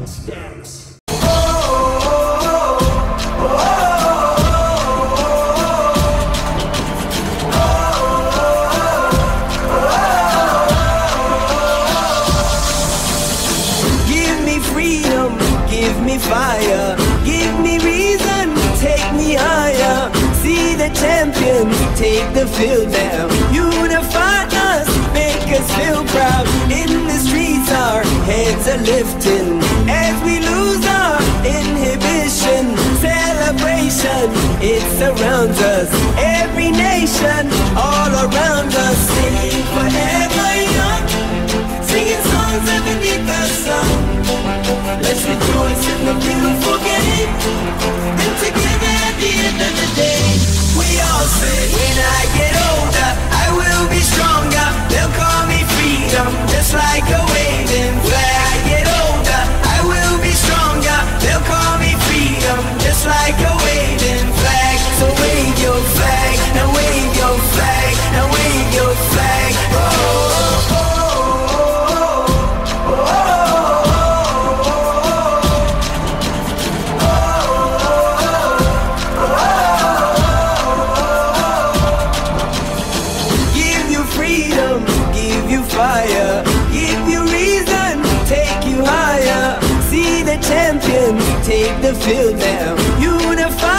Give me fire, give me reason, take me higher. See the champions take the field now. Unify us, make us feel proud. In the streets our heads are lifting as we lose our inhibition. Celebration, it surrounds us. Every nation, all around us. Singing forever young, singing songs underneath the sun. Let's rejoice in the beautiful game, and together at the end of the day, we all say, when I get older, I will be stronger. They'll call me freedom, just like a waving flag. I get older, I will be stronger. They'll call me freedom, just like a waving flag. So wave your flag, now wave your flag, now wave your flag. Oh, oh, oh. Fire, give you reason, take you higher. See the champions take the field now. Unify